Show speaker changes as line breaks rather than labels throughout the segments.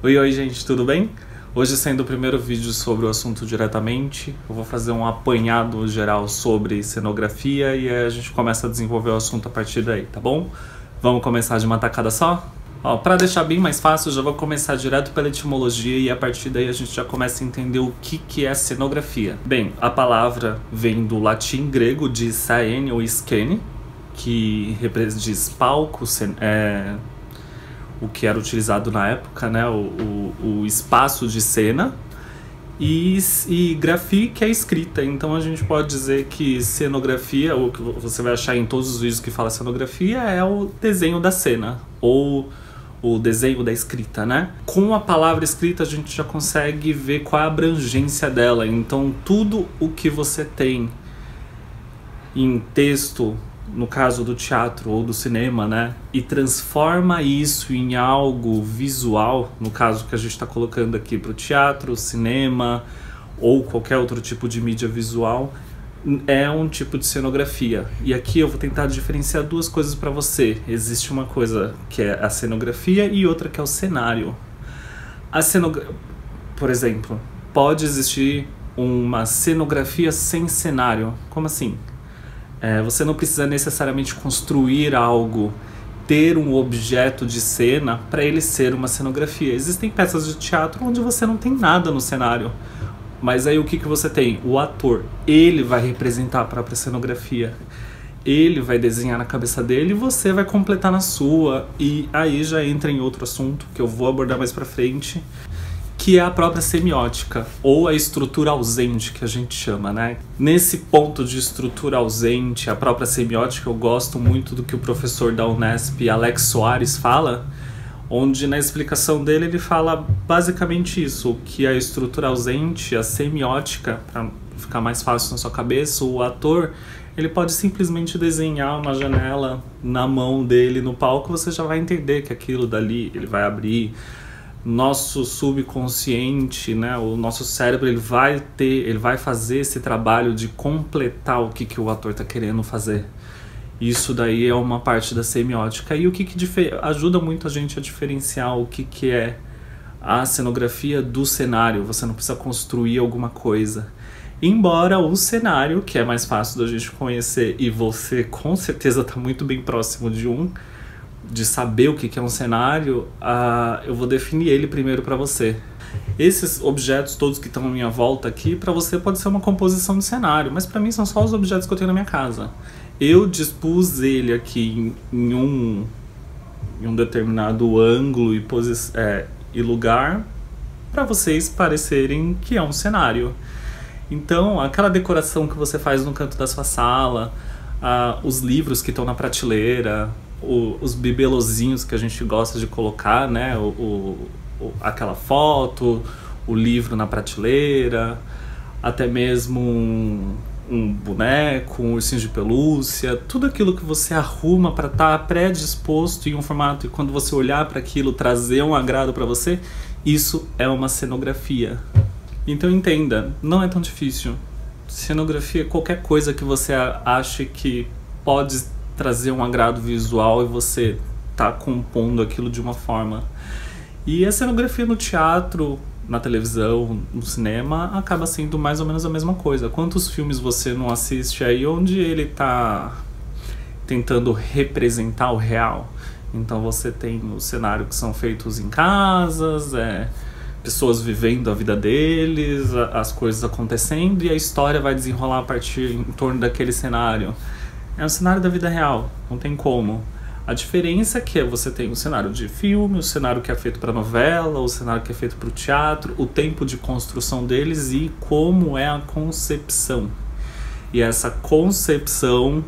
Oi, gente, tudo bem? Hoje, sendo o primeiro vídeo sobre o assunto diretamente, eu vou fazer um apanhado geral sobre cenografia e aí a gente começa a desenvolver o assunto a partir daí, tá bom? Vamos começar de uma tacada só? Ó, para deixar bem mais fácil, eu já vou começar direto pela etimologia e a partir daí a gente já começa a entender o que é cenografia. Bem, a palavra vem do latim grego de scaene ou scene, que diz palco, o que era utilizado na época, né, o espaço de cena, e grafia, que é escrita. Então a gente pode dizer que cenografia, ou que você vai achar em todos os vídeos que fala cenografia, é o desenho da cena, ou o desenho da escrita, né? Com a palavra escrita a gente já consegue ver qual é a abrangência dela. Então tudo o que você tem em texto, no caso do teatro ou do cinema, né, e transforma isso em algo visual, no caso que a gente está colocando aqui para o teatro, cinema ou qualquer outro tipo de mídia visual, é um tipo de cenografia. E aqui eu vou tentar diferenciar duas coisas para você. Existe uma coisa que é a cenografia e outra que é o cenário. Por exemplo, pode existir uma cenografia sem cenário. Como assim? Você não precisa necessariamente construir algo, ter um objeto de cena para ele ser uma cenografia. Existem peças de teatro onde você não tem nada no cenário, mas aí o que você tem? O ator, ele vai representar a própria cenografia, ele vai desenhar na cabeça dele e você vai completar na sua, e aí já entra em outro assunto que eu vou abordar mais pra frente, que é a própria semiótica, ou a estrutura ausente, que a gente chama, né? Nesse ponto de estrutura ausente, a própria semiótica, eu gosto muito do que o professor da Unesp, Alex Soares, fala, onde na explicação dele ele fala basicamente isso, que a estrutura ausente, a semiótica, para ficar mais fácil na sua cabeça, o ator, ele pode simplesmente desenhar uma janela na mão dele no palco, você já vai entender que aquilo dali ele vai abrir. Nosso subconsciente, né, o nosso cérebro, ele vai fazer esse trabalho de completar o que o ator está querendo fazer. Isso daí é uma parte da semiótica. E o que ajuda muito a gente a diferenciar o que é a cenografia do cenário. Você não precisa construir alguma coisa. Embora o cenário, que é mais fácil da gente conhecer, e você com certeza está muito bem próximo de saber o que é um cenário, eu vou definir ele primeiro para você. Esses objetos todos que estão à minha volta aqui, para você pode ser uma composição de cenário, mas para mim são só os objetos que eu tenho na minha casa. Eu dispus ele aqui em um determinado ângulo e lugar para vocês parecerem que é um cenário. Então, aquela decoração que você faz no canto da sua sala, os livros que estão na prateleira, os bibelozinhos que a gente gosta de colocar, né? Aquela foto, o livro na prateleira, até mesmo um boneco, um ursinho de pelúcia, tudo aquilo que você arruma para estar predisposto em um formato e quando você olhar para aquilo trazer um agrado para você, isso é uma cenografia. Então entenda, não é tão difícil. Cenografia é qualquer coisa que você ache que pode trazer um agrado visual e você tá compondo aquilo de uma forma. E a cenografia no teatro, na televisão, no cinema, acaba sendo mais ou menos a mesma coisa. Quantos filmes você não assiste aí onde ele tá tentando representar o real? Então você tem o cenário que são feitos em casas, pessoas vivendo a vida deles, as coisas acontecendo e a história vai desenrolar a partir em torno daquele cenário. É um cenário da vida real, não tem como. A diferença é que você tem o cenário de filme, o cenário que é feito para novela, o cenário que é feito para o teatro, o tempo de construção deles e como é a concepção. E essa concepção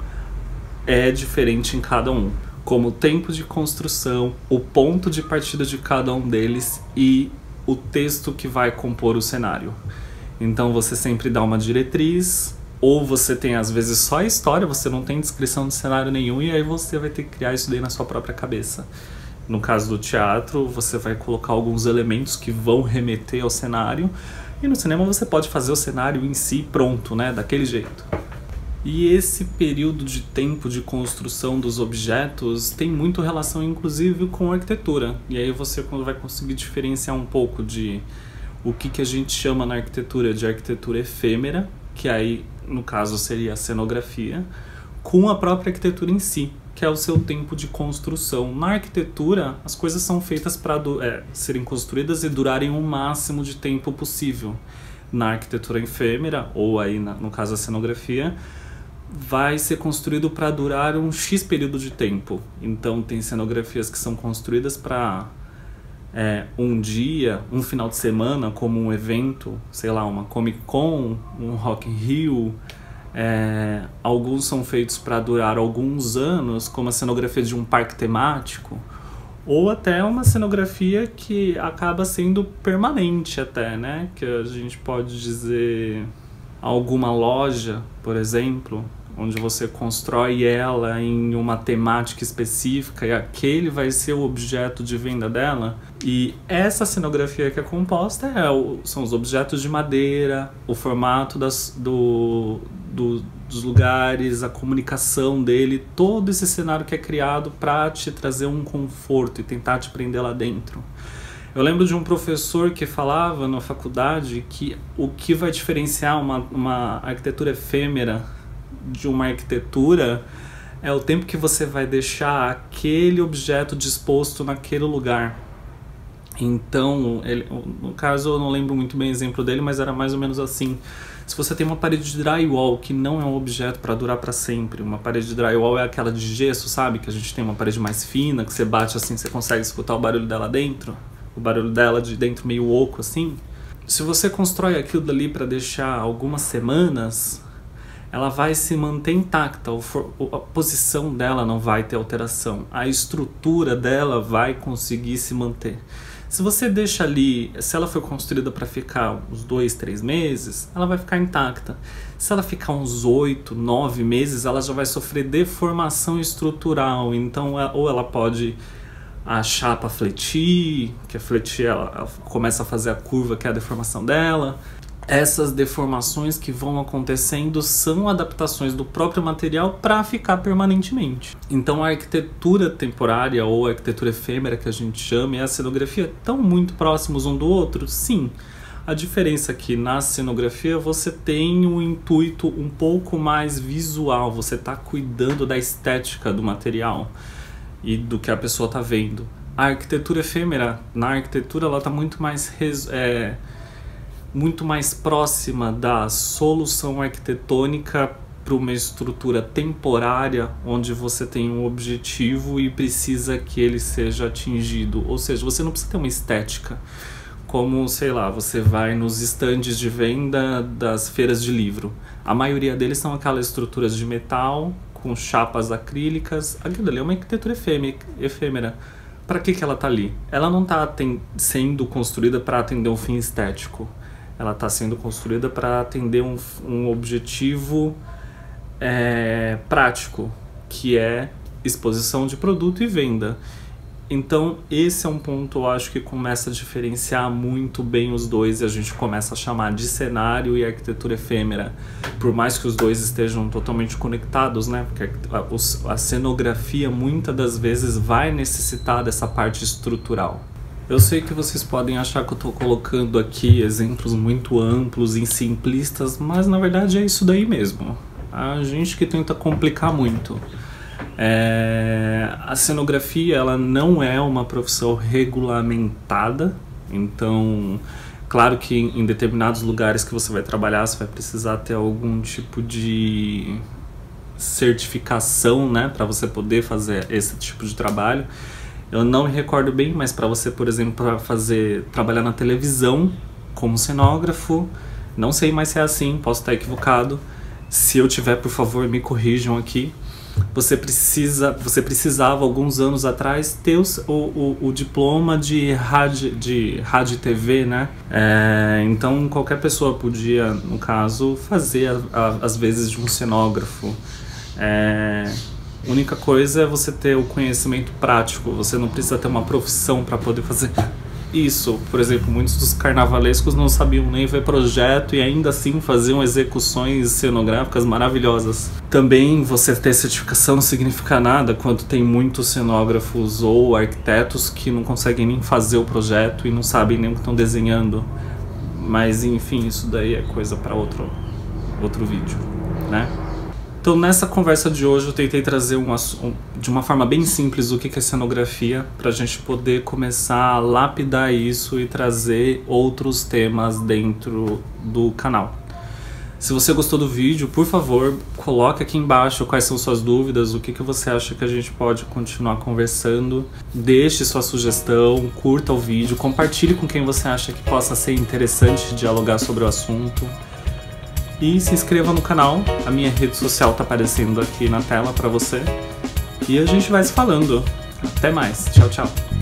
é diferente em cada um. Como o tempo de construção, o ponto de partida de cada um deles e o texto que vai compor o cenário. Então você sempre dá uma diretriz, ou você tem às vezes só a história, você não tem descrição de cenário nenhum e aí você vai ter que criar isso daí na sua própria cabeça. No caso do teatro, você vai colocar alguns elementos que vão remeter ao cenário e no cinema você pode fazer o cenário em si pronto, né, daquele jeito. E esse período de tempo de construção dos objetos tem muito relação, inclusive, com a arquitetura. E aí você vai conseguir diferenciar um pouco de o que a gente chama na arquitetura de arquitetura efêmera, que aí, no caso, seria a cenografia, com a própria arquitetura em si, que é o seu tempo de construção. Na arquitetura, as coisas são feitas para serem construídas e durarem o máximo de tempo possível. Na arquitetura efêmera, ou aí no caso a cenografia, vai ser construído para durar um X período de tempo. Então tem cenografias que são construídas para um dia, um final de semana, como um evento, sei lá, uma Comic Con, um Rock in Rio. Alguns são feitos para durar alguns anos, como a cenografia de um parque temático, ou até uma cenografia que acaba sendo permanente até, né? Que a gente pode dizer alguma loja, por exemplo, onde você constrói ela em uma temática específica e aquele vai ser o objeto de venda dela. E essa cenografia que é composta são os objetos de madeira, o formato dos lugares, a comunicação dele, todo esse cenário que é criado para te trazer um conforto e tentar te prender lá dentro. Eu lembro de um professor que falava na faculdade que o que vai diferenciar uma arquitetura efêmera de uma arquitetura é o tempo que você vai deixar aquele objeto disposto naquele lugar. Então, no caso eu não lembro muito bem o exemplo dele, mas era mais ou menos assim. Se você tem uma parede de drywall, que não é um objeto para durar para sempre, uma parede de drywall é aquela de gesso, sabe? Que a gente tem uma parede mais fina, que você bate assim, você consegue escutar o barulho dela dentro, o barulho dela de dentro meio oco assim. Se você constrói aquilo dali para deixar algumas semanas, ela vai se manter intacta, a posição dela não vai ter alteração, a estrutura dela vai conseguir se manter. Se você deixa ali, se ela foi construída para ficar uns 2, 3 meses, ela vai ficar intacta. Se ela ficar uns 8, 9 meses, ela já vai sofrer deformação estrutural. Então, ou ela pode a chapa fletir, que a fletir ela começa a fazer a curva, que é a deformação dela. Essas deformações que vão acontecendo são adaptações do próprio material para ficar permanentemente. Então a arquitetura temporária ou a arquitetura efêmera que a gente chama e a cenografia estão muito próximos um do outro? Sim. A diferença é que na cenografia você tem um intuito um pouco mais visual, você está cuidando da estética do material e do que a pessoa está vendo. A arquitetura efêmera, na arquitetura, ela está muito mais próxima da solução arquitetônica para uma estrutura temporária onde você tem um objetivo e precisa que ele seja atingido. Ou seja, você não precisa ter uma estética como, sei lá, você vai nos estandes de venda das feiras de livro. A maioria deles são aquelas estruturas de metal com chapas acrílicas. Aquilo ali é uma arquitetura efêmera. Para que ela está ali? Ela não está sendo construída para atender um fim estético. Ela está sendo construída para atender um objetivo prático, que é exposição de produto e venda. Então esse é um ponto, eu acho, que começa a diferenciar muito bem os dois e a gente começa a chamar de cenário e arquitetura efêmera. Por mais que os dois estejam totalmente conectados, né? Porque a cenografia muitas das vezes vai necessitar dessa parte estrutural. Eu sei que vocês podem achar que eu estou colocando aqui exemplos muito amplos e simplistas, mas na verdade é isso daí mesmo. A gente que tenta complicar muito. A cenografia, ela não é uma profissão regulamentada, então claro que em determinados lugares que você vai trabalhar você vai precisar ter algum tipo de certificação, né, para você poder fazer esse tipo de trabalho. Eu não me recordo bem, mas para você, por exemplo, trabalhar na televisão como cenógrafo, não sei mais se é assim, posso estar equivocado. Se eu tiver, por favor, me corrijam aqui. Você precisava, alguns anos atrás, ter o diploma de rádio e TV, né? Então, qualquer pessoa podia, no caso, fazer, às vezes, de um cenógrafo. A única coisa é você ter o conhecimento prático, você não precisa ter uma profissão para poder fazer isso. Por exemplo, muitos dos carnavalescos não sabiam nem ver projeto e ainda assim faziam execuções cenográficas maravilhosas. Também você ter certificação não significa nada quando tem muitos cenógrafos ou arquitetos que não conseguem nem fazer o projeto e não sabem nem o que estão desenhando. Mas enfim, isso daí é coisa para outro vídeo, né? Então nessa conversa de hoje eu tentei trazer de uma forma bem simples o que é cenografia, para a gente poder começar a lapidar isso e trazer outros temas dentro do canal. Se você gostou do vídeo, por favor, coloque aqui embaixo quais são suas dúvidas, o que você acha que a gente pode continuar conversando. Deixe sua sugestão, curta o vídeo, compartilhe com quem você acha que possa ser interessante dialogar sobre o assunto. E se inscreva no canal, a minha rede social tá aparecendo aqui na tela para você. E a gente vai se falando. Até mais, tchau, tchau.